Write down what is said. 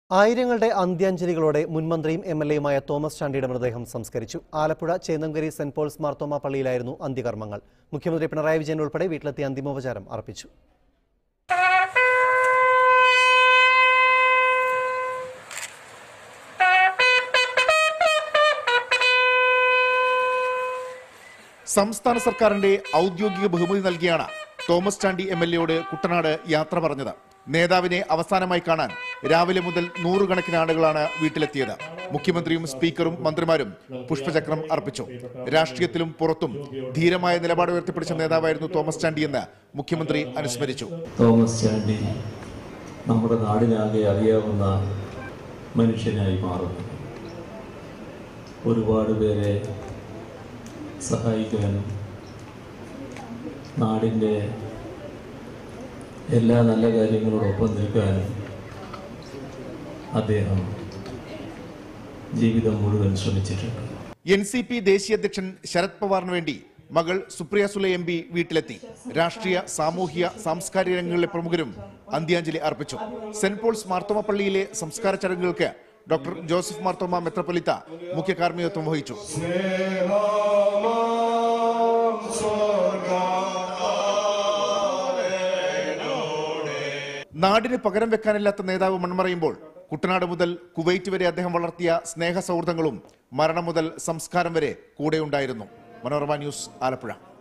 ആയിരങ്ങളുടെ അന്ത്യാഞ്ജലികളോടെ മുൻമന്ത്രിയും എംഎൽഎയുമായ Thomas ചാണ്ടിയുടെ മൃതദേഹം സംസ്കരിച്ചു. ആലപ്പുഴ ചേന്നംകരി സെന്റ് പോൾസ് മാർത്തോമ പള്ളിയിലായിരുന്നു അന്ത്യകർമ്മങ്ങൾ. മുഖ്യമന്ത്രി പിണറായി വിജയൻ ഉൾപ്പെടെ വീട്ടിലെത്തി അന്തിമോപചാരം അർപ്പിച്ചു. സംസ്ഥാന സർക്കാരിന്റെ ഔദ്യോഗിക ബഹുമതി നൽകിയാണ് തോമസ് ചാണ്ടി എംഎൽഎയോട് കുട്ടനാട് യാത്ര പറഞ്ഞത്. നേതാവിനെ അവസാനമായി കാണാൻ രാവിലെ മുതൽ നൂറുകണക്കിന് ആളുകളാണ് വീട്ടിലെത്തിയത്. മുഖ്യമന്ത്രിയും സ്പീക്കറും മന്ത്രിമാരും പുഷ്പചക്രം അർപ്പിച്ചു. രാഷ്ട്രീയത്തിലും പുറത്തും ധീരമായ നിലപാട് ഉയർത്തിപ്പിടിച്ച നേതാവായിരുന്നു തോമസ് ചാണ്ടി എന്ന് മുഖ്യമന്ത്രി അനുസ്മരിച്ചു. തോമസ് ചാണ്ടി നമ്മുടെ നാടിനാകെ അറിയാവുന്ന മനുഷ്യനായി മാറുന്നു. ഒരുപാട് പേരെ സഹായിക്കാനും നാടിൻ്റെ എല്ലാ നല്ല കാര്യങ്ങളോടൊപ്പം നിൽക്കാനും അദ്ദേഹം ജീവിതം മുഴുവൻ ശ്രമിച്ചിട്ടുണ്ട്. NCP ദേശീയ അധ്യക്ഷൻ ശരത് പവാറിന് വേണ്ടി മകൾ സുപ്രിയ സുലെ MP വീട്ടിലെത്തി. രാഷ്ട്രീയ, സാമൂഹ്യ, സാംസ്കാരിക രംഗങ്ങളിലെ പ്രമുഖരും അന്ത്യാഞ്ജലി അർപ്പിച്ചു. സെന്റ് പോൾസ് മാർത്തോമ പള്ളിയിലെ സംസ്കാര ചടങ്ങുകൾക്ക് ഡോക്ടർ ജോസഫ് മാർത്തോമ മെത്രാപ്പൊലീത്ത മുഖ്യ കാർമ്മികത്വം വഹിച്ചു. നാടിന് പകരം വെക്കാനില്ലാത്ത നേതാവ് മൺമറയുമ്പോൾ കുട്ടനാട് മുതൽ കുവൈറ്റ് വരെ അദ്ദേഹം വളർത്തിയ സ്നേഹ സൗഹൃദങ്ങളും മരണം മുതൽ സംസ്കാരം വരെ കൂടെയുണ്ടായിരുന്നു. മനോരമ ന്യൂസ്, ആലപ്പുഴ.